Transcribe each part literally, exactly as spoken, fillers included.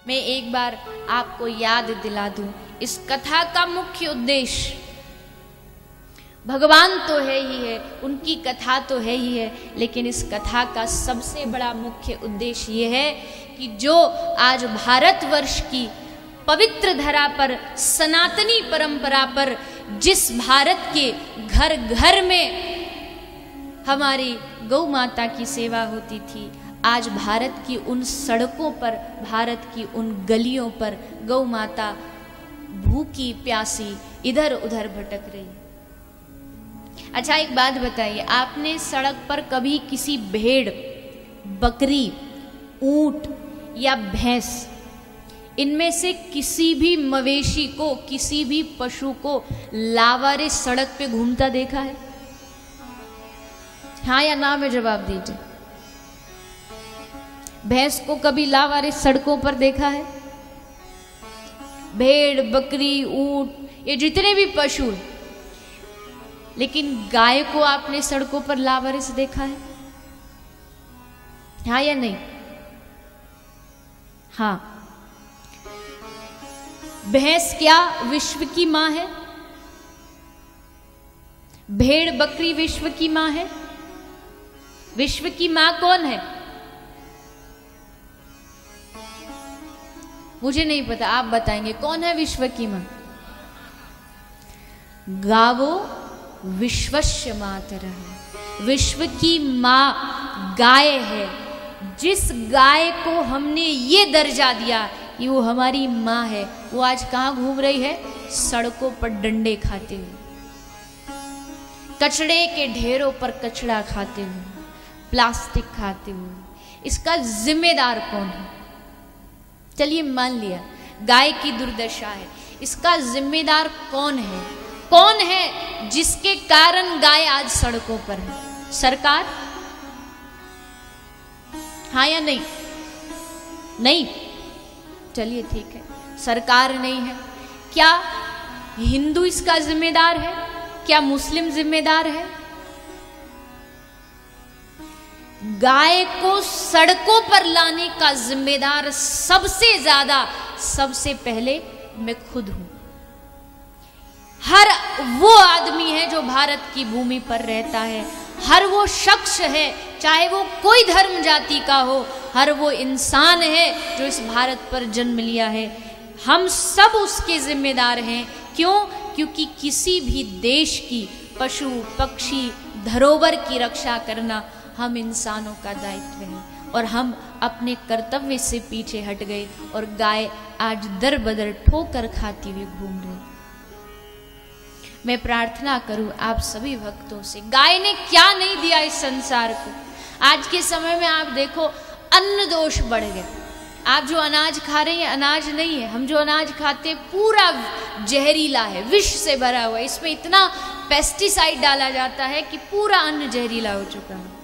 मैं एक बार आपको याद दिला दूं, इस कथा का मुख्य उद्देश्य भगवान तो है ही है, उनकी कथा तो है ही है, लेकिन इस कथा का सबसे बड़ा मुख्य उद्देश्य ये है कि जो आज भारतवर्ष की पवित्र धरा पर, सनातनी परंपरा पर, जिस भारत के घर घर में हमारी गौ माता की सेवा होती थी, आज भारत की उन सड़कों पर, भारत की उन गलियों पर गौ माता भूखी प्यासी इधर उधर भटक रही है। अच्छा एक बात बताइए, आपने सड़क पर कभी किसी भेड़, बकरी, ऊंट या भैंस, इनमें से किसी भी मवेशी को, किसी भी पशु को लावारे सड़क पे घूमता देखा है? हाँ या ना में जवाब दीजिए। भैंस को कभी लावारे सड़कों पर देखा है? भेड़, बकरी, ऊंट, ये जितने भी पशु हैं, लेकिन गाय को आपने सड़कों पर लावारिस देखा है? हाँ या नहीं? हाँ। भैंस क्या विश्व की मां है? भेड़ बकरी विश्व की मां है? विश्व की मां कौन है? मुझे नहीं पता, आप बताएंगे कौन है विश्व की मां? गावो विश्वस्य मातरः, विश्व की मां गाय है। जिस गाय को हमने ये दर्जा दिया कि वो हमारी मां है, वो आज कहां घूम रही है? सड़कों पर डंडे खाते हुए, कचड़े के ढेरों पर कचड़ा खाते हुए, प्लास्टिक खाते हुए। इसका जिम्मेदार कौन है? चलिए मान लिया गाय की दुर्दशा है, इसका जिम्मेदार कौन है? कौन है जिसके कारण गाय आज सड़कों पर है? सरकार? हाँ या नहीं? नहीं? चलिए ठीक है, सरकार नहीं है। क्या हिंदू इसका जिम्मेदार है? क्या मुस्लिम जिम्मेदार है? गाय को सड़कों पर लाने का जिम्मेदार सबसे ज्यादा, सबसे पहले मैं खुद हूं। हर वो आदमी है जो भारत की भूमि पर रहता है, हर वो शख्स है, चाहे वो कोई धर्म जाति का हो, हर वो इंसान है जो इस भारत पर जन्म लिया है। हम सब उसके जिम्मेदार हैं। क्यों? क्योंकि किसी भी देश की पशु पक्षी धरोहर की रक्षा करना हम इंसानों का दायित्व है, और हम अपने कर्तव्य से पीछे हट गए और गाय आज दर बदर ठोकर खाती हुई घूम रही। मैं प्रार्थना करूं आप सभी भक्तों से, गाय ने क्या नहीं दिया इस संसार को। आज के समय में आप देखो, अन्न दोष बढ़ गए। आप जो अनाज खा रहे हैं अनाज नहीं है, हम जो अनाज खाते हैं पूरा जहरीला है, विष से भरा हुआ है। इसमें इतना पेस्टिसाइड डाला जाता है कि पूरा अन्न जहरीला हो चुका है।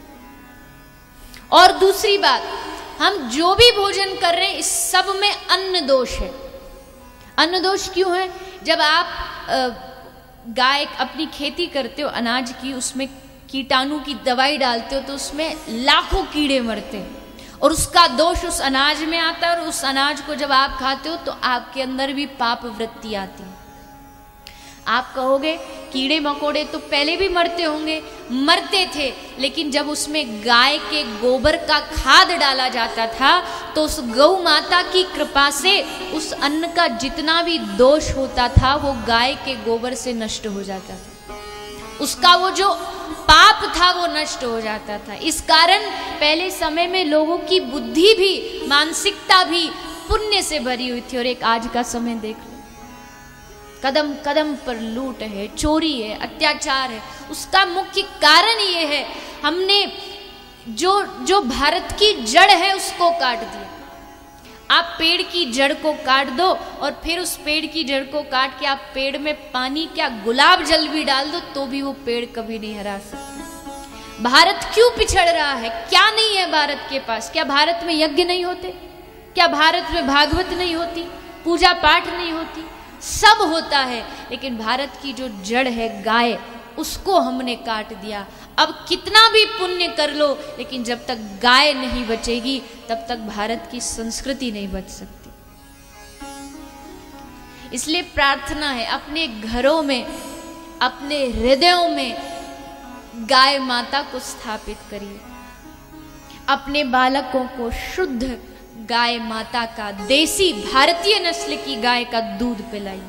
और दूसरी बात, हम जो भी भोजन कर रहे हैं इस सब में अन्न दोष है। अन्न दोष क्यों है? जब आप आ, गाय अपनी खेती करते हो अनाज की, उसमें कीटाणु की दवाई डालते हो तो उसमें लाखों कीड़े मरते हैं, और उसका दोष उस अनाज में आता है, और उस अनाज को जब आप खाते हो तो आपके अंदर भी पाप वृत्ति आती है। आप कहोगे कीड़े मकोड़े तो पहले भी मरते होंगे, मरते थे, लेकिन जब उसमें गाय के गोबर का खाद डाला जाता था तो उस गौ माता की कृपा से उस अन्न का जितना भी दोष होता था वो गाय के गोबर से नष्ट हो जाता था। उसका वो जो पाप था वो नष्ट हो जाता था। इस कारण पहले समय में लोगों की बुद्धि भी, मानसिकता भी पुण्य से भरी हुई थी। और एक आज का समय देख लो, कदम कदम पर लूट है, चोरी है, अत्याचार है। उसका मुख्य कारण ये है, हमने जो जो भारत की जड़ है उसको काट दिया। आप पेड़ की जड़ को काट दो और फिर उस पेड़ की जड़ को काट के आप पेड़ में पानी, क्या गुलाब जल भी डाल दो तो भी वो पेड़ कभी नहीं हरा सकता। भारत क्यों पिछड़ रहा है? क्या नहीं है भारत के पास? क्या भारत में यज्ञ नहीं होते? क्या भारत में भागवत नहीं होती? पूजा पाठ नहीं होती? सब होता है, लेकिन भारत की जो जड़ है गाय, उसको हमने काट दिया। अब कितना भी पुण्य कर लो, लेकिन जब तक गाय नहीं बचेगी तब तक भारत की संस्कृति नहीं बच सकती। इसलिए प्रार्थना है अपने घरों में, अपने हृदयों में गाय माता को स्थापित करिए। अपने बालकों को शुद्ध गाय माता का, देसी भारतीय नस्ल की गाय का दूध पिलाइए।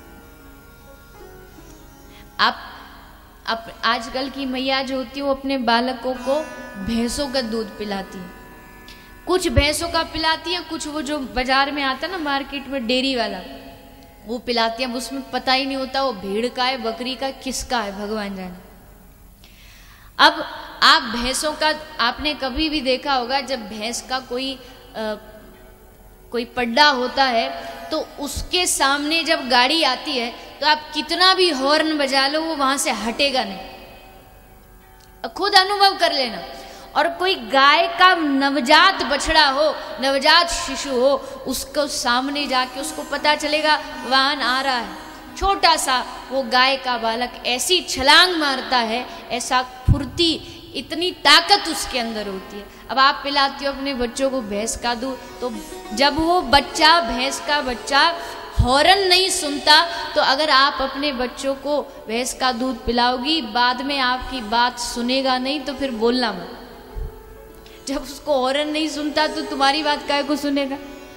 आप अप, आजकल की मैया जो होती है वो अपने बालकों को भैंसों का दूध पिलाती है। कुछ भैंसों का पिलाती है, कुछ वो जो बाजार में आता है ना मार्केट में डेयरी वाला, वो पिलाती है। उसमें पता ही नहीं होता वो भेड़ का है, बकरी का, किसका है, भगवान जाने। अब आप भैंसों का, आपने कभी भी देखा होगा जब भैंस का कोई आ, कोई पड्डा होता है तो उसके सामने जब गाड़ी आती है तो आप कितना भी हॉर्न बजा लो वो वहां से हटेगा नहीं, खुद अनुभव कर लेना। और कोई गाय का नवजात बछड़ा हो, नवजात शिशु हो, उसको सामने जाके उसको पता चलेगा वाहन आ रहा है, छोटा सा वो गाय का बालक ऐसी छलांग मारता है, ऐसा फुर्ती, इतनी ताकत उसके अंदर होती है। अब आप पिलाती हो अपने बच्चों को भैंस का दूध, तो जब वो बच्चा, भैंस का बच्चा हॉर्न नहीं सुनता, तो अगर आप अपने बच्चों को भैंस का दूध पिलाओगी, बाद में आपकी बात सुनेगा नहीं तो फिर बोलना मत। जब उसको हॉर्न नहीं सुनता तो तुम्हारी बात काहे को सुनेगा।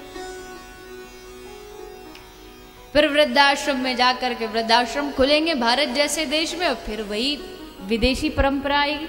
फिर वृद्धाश्रम में जाकर के, वृद्धाश्रम खुलेंगे भारत जैसे देश में, और फिर वही विदेशी परंपरा आएगी।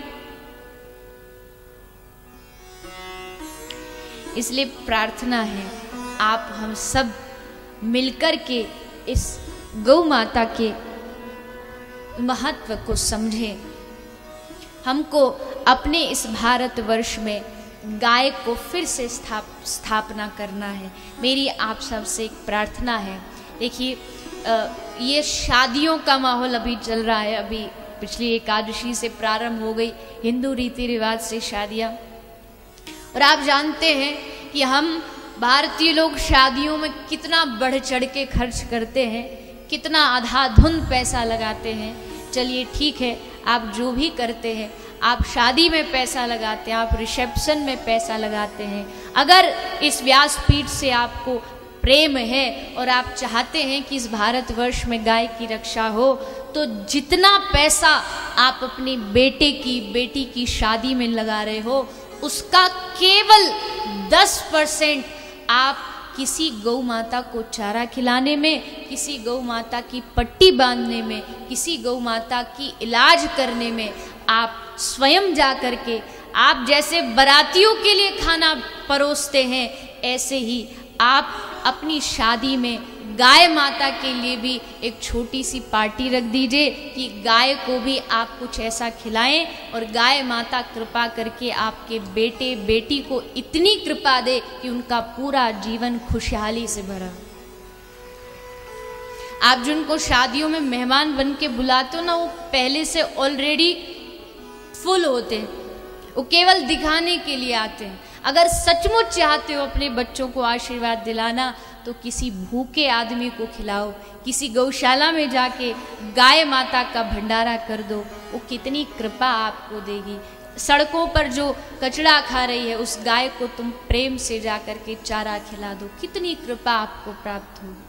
इसलिए प्रार्थना है आप हम सब मिलकर के इस गौ माता के महत्व को समझें। हमको अपने इस भारतवर्ष में गाय को फिर से स्थाप स्थापना करना है। मेरी आप सब से एक प्रार्थना है। देखिए, ये शादियों का माहौल अभी चल रहा है, अभी पिछली एकादशी से प्रारंभ हो गई हिंदू रीति रिवाज से शादियां। और आप जानते हैं कि हम भारतीय लोग शादियों में कितना बढ़ चढ़ के खर्च करते हैं, कितना आधाधुंध पैसा लगाते हैं। चलिए ठीक है, आप जो भी करते हैं, आप शादी में पैसा लगाते हैं, आप रिसेप्शन में पैसा लगाते हैं। अगर इस व्यासपीठ से आपको प्रेम है और आप चाहते हैं कि इस भारतवर्ष में गाय की रक्षा हो, तो जितना पैसा आप अपने बेटे की, बेटी की शादी में लगा रहे हो, उसका केवल दस परसेंट आप किसी गौ माता को चारा खिलाने में, किसी गौ माता की पट्टी बांधने में, किसी गौ माता की इलाज करने में आप स्वयं जा कर के, आप जैसे बारातियों के लिए खाना परोसते हैं, ऐसे ही आप अपनी शादी में गाय माता के लिए भी एक छोटी सी पार्टी रख दीजिए कि गाय को भी आप कुछ ऐसा खिलाएं, और गाय माता कृपा करके आपके बेटे बेटी को इतनी कृपा दे कि उनका पूरा जीवन खुशहाली से भरा। आप जिनको शादियों में मेहमान बन के बुलाते हो ना, वो पहले से ऑलरेडी फुल होते हैं, वो केवल दिखाने के लिए आते हैं। अगर सचमुच चाहते हो अपने बच्चों को आशीर्वाद दिलाना, तो किसी भूखे आदमी को खिलाओ, किसी गौशाला में जाके गाय माता का भंडारा कर दो, वो कितनी कृपा आपको देगी। सड़कों पर जो कचरा खा रही है, उस गाय को तुम प्रेम से जाकर के चारा खिला दो, कितनी कृपा आपको प्राप्त होगी।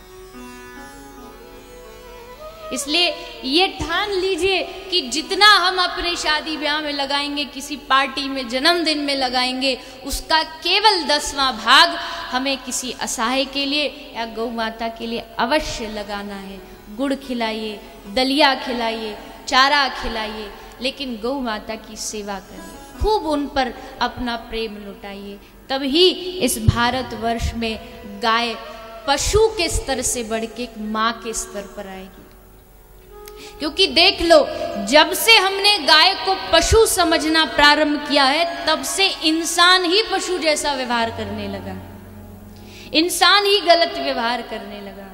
इसलिए ये ठान लीजिए कि जितना हम अपने शादी ब्याह में लगाएंगे, किसी पार्टी में, जन्मदिन में लगाएंगे, उसका केवल दसवां भाग हमें किसी असहाय के लिए या गौ माता के लिए अवश्य लगाना है। गुड़ खिलाइए, दलिया खिलाइए, चारा खिलाइए, लेकिन गौ माता की सेवा करिए, खूब उन पर अपना प्रेम लुटाइए। तभी इस भारतवर्ष में गाय पशु के स्तर से बढ़ के एक माँ के स्तर पर आएगी। क्योंकि देख लो, जब से हमने गाय को पशु समझना प्रारंभ किया है, तब से इंसान ही पशु जैसा व्यवहार करने लगा, इंसान ही गलत व्यवहार करने लगा।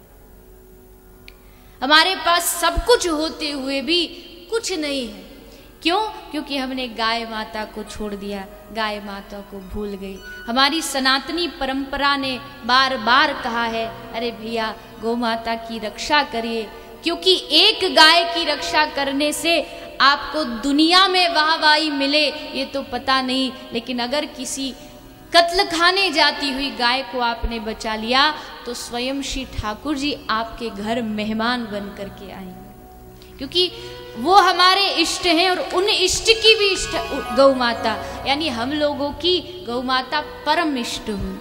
हमारे पास सब कुछ होते हुए भी कुछ नहीं है। क्यों? क्योंकि हमने गाय माता को छोड़ दिया, गाय माता को भूल गई। हमारी सनातनी परंपरा ने बार बार कहा है, अरे भैया गौ माता की रक्षा करिए, क्योंकि एक गाय की रक्षा करने से आपको दुनिया में वाहवाही मिले ये तो पता नहीं, लेकिन अगर किसी कत्ल खाने जाती हुई गाय को आपने बचा लिया तो स्वयं श्री ठाकुर जी आपके घर मेहमान बन करके आएंगे, क्योंकि वो हमारे इष्ट हैं और उन इष्ट की भी इष्ट गौ माता, यानी हम लोगों की गौ माता परम इष्ट हुई।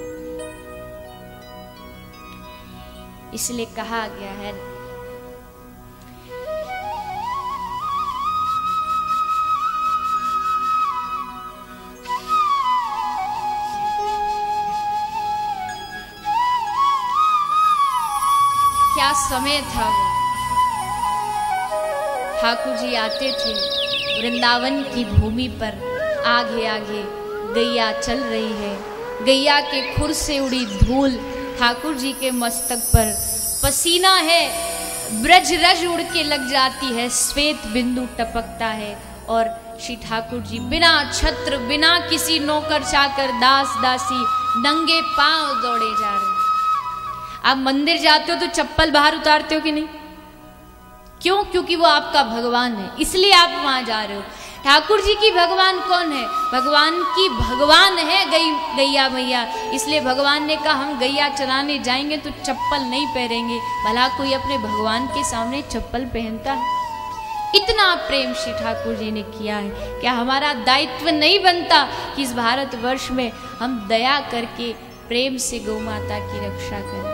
इसलिए कहा गया है क्या समय था वो, ठाकुर जी आते थे वृंदावन की भूमि पर, आगे आगे गैया चल रही है, गैया के खुर से उड़ी धूल ठाकुर जी के मस्तक पर, पसीना है ब्रज रज उड़ के लग जाती है, श्वेत बिंदु टपकता है और श्री ठाकुर जी बिना छत्र, बिना किसी नौकर चाकर दास दासी नंगे पांव दौड़े जा रहे हैं। आप मंदिर जाते हो तो चप्पल बाहर उतारते हो कि नहीं? क्यों? क्योंकि वो आपका भगवान है, इसलिए आप वहां जा रहे हो। ठाकुर जी की भगवान कौन है? भगवान की भगवान है गई गैया मैया, इसलिए भगवान ने कहा हम गैया चराने जाएंगे तो चप्पल नहीं पहनेंगे। भला कोई अपने भगवान के सामने चप्पल पहनता है? इतना प्रेम श्री ठाकुर जी ने किया है। क्या हमारा दायित्व नहीं बनता कि इस भारतवर्ष में हम दया करके प्रेम से गौ माता की रक्षा करें?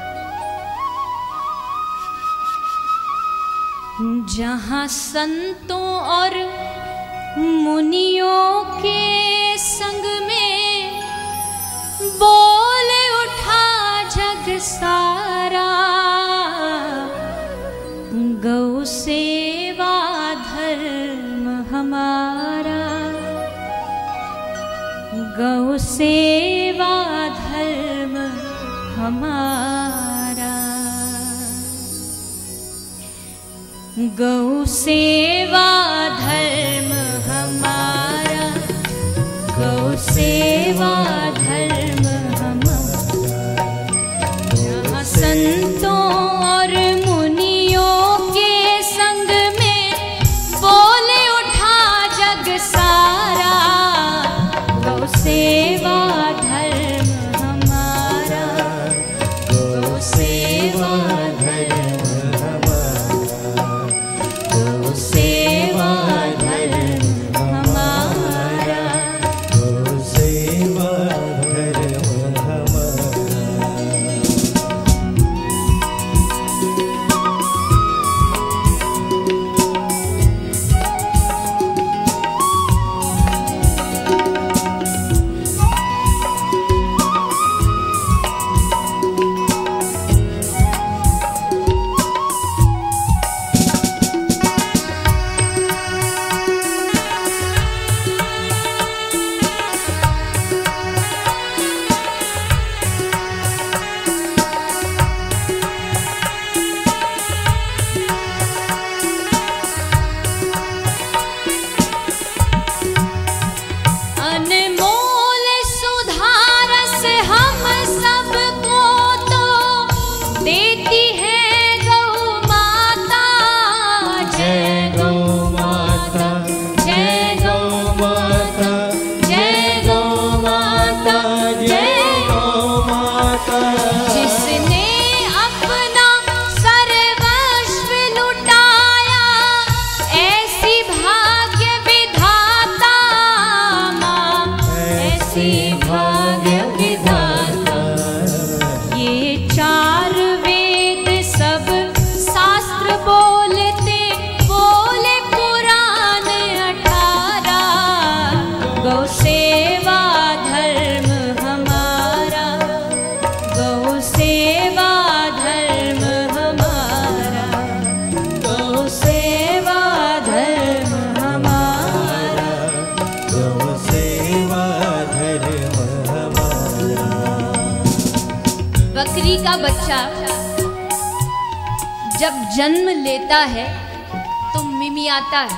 जहाँ संतों और मुनियों के संग में बोल उठा जग सारा, गौ सेवा धर्म हमारा, गौ सेवा धर्म हमारा, गौ सेवा धर्म हमारा, गौ सेवा धर्म हमारा। जहाँ संतों और मुनियों के संग में बोले उठा जग सारा, गौ सेवा धर्म हमारा, गौ सेवा का बच्चा जब जन्म लेता है तो मिमियाता है,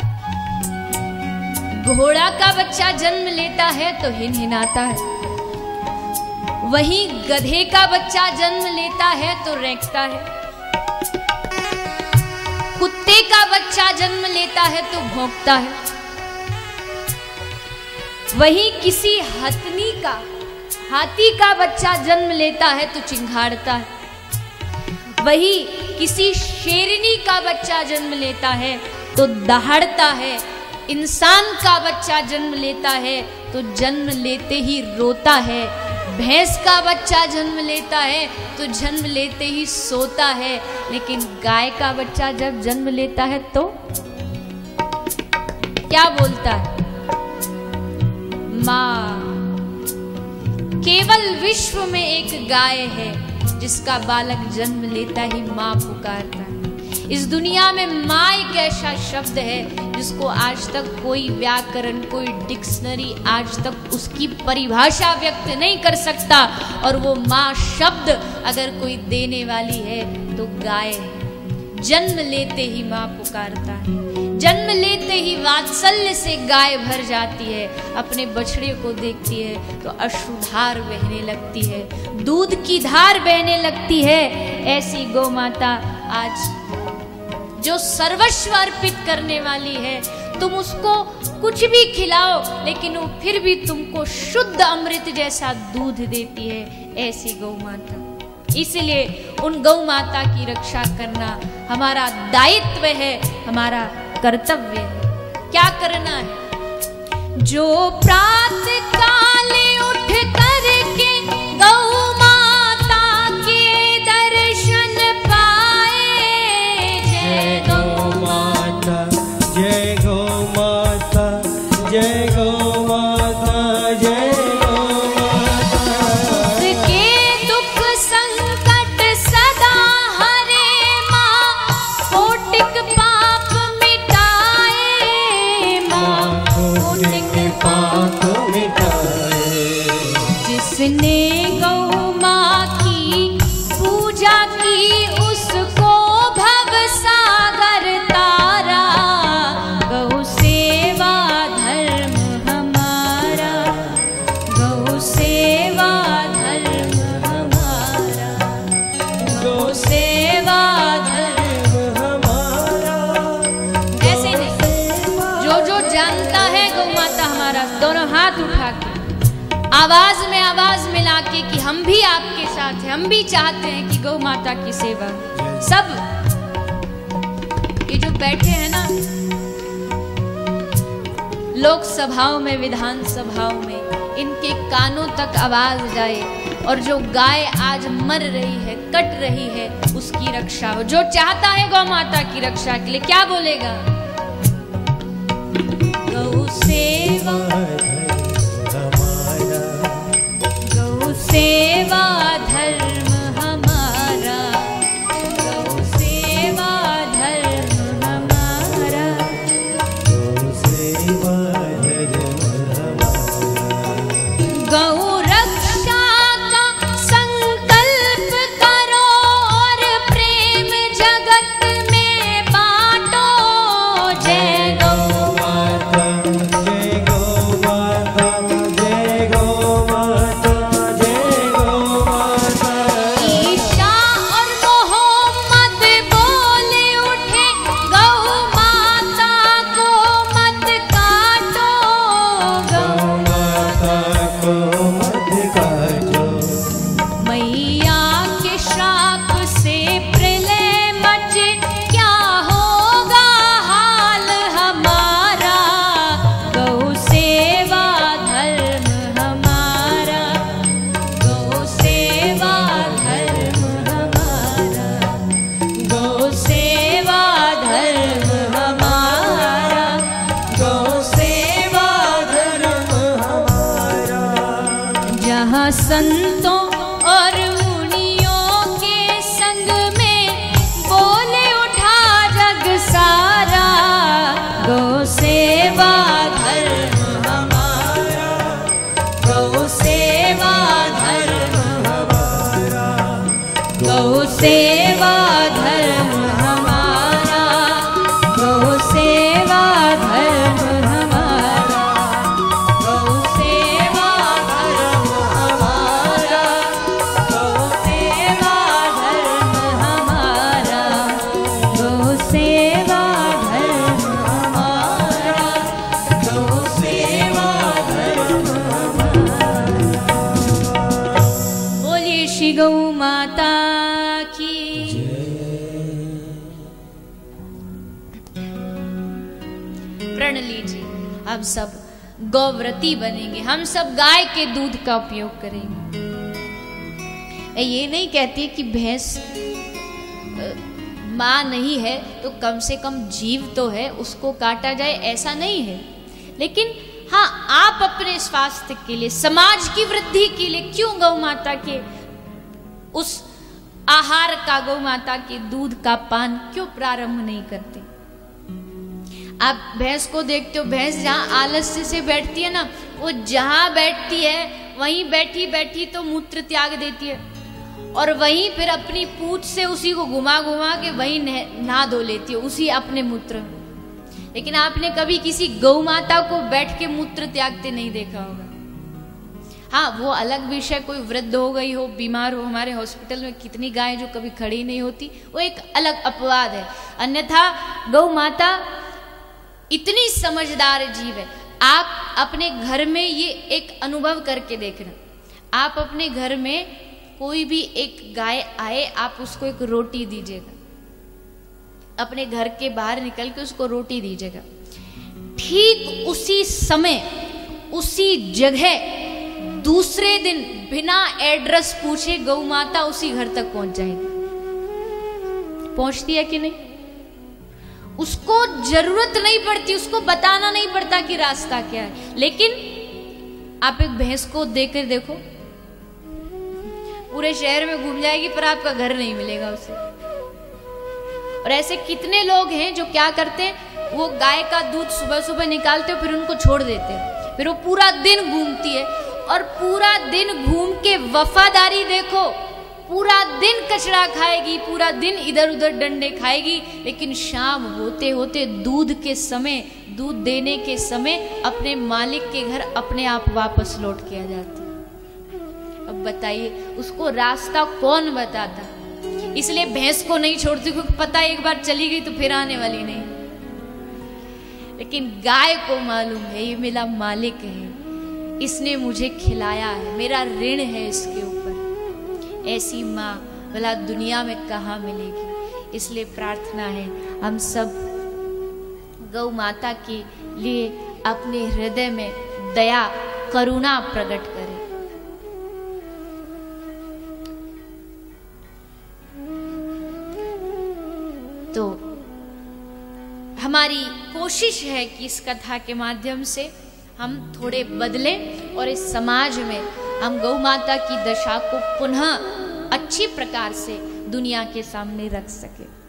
घोड़ा का बच्चा जन्म लेता है तो हिनहिनाता है, वहीं गधे का बच्चा जन्म लेता है तो रेंकता है, कुत्ते का बच्चा जन्म लेता है तो भौंकता है। वही किसी हथनी का, हाथी का बच्चा जन्म लेता है तो चिंघाड़ता है, वही किसी शेरनी का बच्चा जन्म लेता है तो दहाड़ता है, इंसान का बच्चा जन्म लेता है तो जन्म लेते ही रोता है, भैंस का बच्चा जन्म लेता है तो जन्म लेते ही सोता है, लेकिन गाय का बच्चा जब जन्म लेता है तो क्या बोलता है? माँ। केवल विश्व में एक गाय है जिसका बालक जन्म लेता ही माँ पुकारता है। इस दुनिया में माँ एक ऐसा शब्द है जिसको आज तक कोई व्याकरण, कोई डिक्शनरी आज तक उसकी परिभाषा व्यक्त नहीं कर सकता, और वो माँ शब्द अगर कोई देने वाली है तो गाय है। जन्म लेते ही माँ पुकारता है, जन्म लेते ही वात्सल्य से गाय भर जाती है, अपने बछड़े को देखती है तो अश्रुधार बहने लगती है, दूध की धार बहने लगती है। ऐसी गौ माता आज जो सर्वस्व अर्पित करने वाली है, तुम उसको कुछ भी खिलाओ लेकिन वो फिर भी तुमको शुद्ध अमृत जैसा दूध देती है, ऐसी गौ माता। इसलिए उन गौ माता की रक्षा करना हमारा दायित्व है, हमारा कर्तव्य है। क्या करना है? जो प्रातः काल उठ करके गौ माता के दर्शन पाए, जय गौ माता, जय गौ माता, जय गौ माता, जय गौ माता। उसके दुख संकट सदा हरे माँ, कोटिक पाप मिटाए माँ, कोटिक पाप मिटाए। जिसने गौ माँ की पूजा की उसको भव सागर तारा, गौ सेवा धर्म हमारा, गौ सेवा धर्म हमारा, गौ सेवा धर्म हमारा। ऐसे नहीं, जो जो जानता है गौ माता हमारा, दोनों हाथ उठा के आवाज में आवाज मिला के कि हम भी आपके साथ हैं, हम भी चाहते हैं कि गौ माता की सेवा। सब ये जो बैठे हैं ना, लोकसभाओं में, विधान सभाओं में, इनके कानों तक आवाज जाए और जो गाय आज मर रही है, कट रही है, उसकी रक्षा हो। जो चाहता है गौ माता की रक्षा के लिए क्या बोलेगा? गौ सेवा, गौ सेवा धर्म हमारा, गौ सेवा धर्म हमारा, गौ सेवा धर्म हमारा। गौ रक्षा का संकल्प करो और प्रेम जगत में बांटो, जय गौ माता, जय गौ माता, जय गौ माता, जय गौ माता। ईशा और मोहम्मद बोले उठे, गौ माता को मत काटो, गौ माता को मत काटो। मैया के श्राप से प्रलय मचे, क्या होगा हाल हमारा, गौ सेवा धर्म हमारा, गौ सेवा धर्म हमारा, गौ सेवा धर्म हमारा, गौ सेवा धर्म हमारा। जहाँ संतों और मुनियों के संग में बोले उठा जग सारा, गौ सेवा धर्म हमारा, गौ सेवा धर्म हमारा, गौ सेवा धर्म हमारा, गौ सेवा धर्म हमारा, गौ सेवा धर्म हमारा, गौ सेवा धर्म हमारा, गौ सेवा धर्म हमारा, गौ सेवा धर्म श्री गौ माता की। प्रण लीजिए, हम सब गौव्रती बनेंगे, हम सब गाय के दूध का उपयोग करेंगे। मैं ये नहीं कहती कि भैंस माँ नहीं है तो कम से कम जीव तो है, उसको काटा जाए, ऐसा नहीं है। लेकिन हाँ, आप अपने स्वास्थ्य के लिए, समाज की वृद्धि के लिए क्यों गौ माता के उस आहार का, गौ माता के दूध का पान क्यों प्रारंभ नहीं करते? आप भैंस को देखते हो, भैंस जहां आलस्य से बैठती है ना, वो जहां बैठती है वहीं बैठी बैठी तो मूत्र त्याग देती है, और वहीं फिर अपनी पूंछ से उसी को घुमा घुमा के वहीं नहा धो लेती है, उसी अपने मूत्र में। लेकिन आपने कभी किसी गौ माता को बैठ के मूत्र त्यागते नहीं देखा होगा। हाँ, वो अलग विषय, कोई वृद्ध हो गई हो, बीमार हो, हमारे हॉस्पिटल में कितनी गाय जो कभी खड़ी नहीं होती, वो एक अलग अपवाद है। अन्यथा गौ माता इतनी समझदार जीव है। आप अपने घर में ये एक अनुभव करके देखना, आप अपने घर में कोई भी एक गाय आए, आप उसको एक रोटी दीजिएगा, अपने घर के बाहर निकल के उसको रोटी दीजिएगा, ठीक उसी समय उसी जगह दूसरे दिन बिना एड्रेस पूछे गौ माता उसी घर तक पहुंच जाएगी। पहुंचती है कि नहीं? उसको जरूरत नहीं पड़ती, उसको बताना नहीं पड़ता कि रास्ता क्या है। लेकिन आप एक भैंस को देखकर देखो, पूरे शहर में घूम जाएगी पर आपका घर नहीं मिलेगा उसे। और ऐसे कितने लोग हैं जो क्या करते हैं, वो गाय का दूध सुबह सुबह निकालते हो, फिर उनको छोड़ देते हैं, फिर वो पूरा दिन घूमती है, और पूरा दिन घूम के वफादारी देखो, पूरा दिन कचरा खाएगी, पूरा दिन इधर उधर डंडे खाएगी, लेकिन शाम होते होते दूध के समय, दूध देने के समय अपने मालिक के घर अपने आप वापस लौट के आ जाती है। अब बताइए, उसको रास्ता कौन बताता? इसलिए भैंस को नहीं छोड़ती, क्योंकि पता है एक बार चली गई तो फिर आने वाली नहीं। लेकिन गाय को मालूम है ये मेरा मालिक है, इसने मुझे खिलाया है, मेरा ऋण है इसके ऊपर। ऐसी माँ भला दुनिया में कहाँ मिलेगी? इसलिए प्रार्थना है हम सब गौ माता के लिए अपने हृदय में दया करुणा प्रकट करें। तो हमारी कोशिश है कि इस कथा के माध्यम से हम थोड़े बदलें और इस समाज में हम गौ माता की दशा को पुनः अच्छी प्रकार से दुनिया के सामने रख सकें।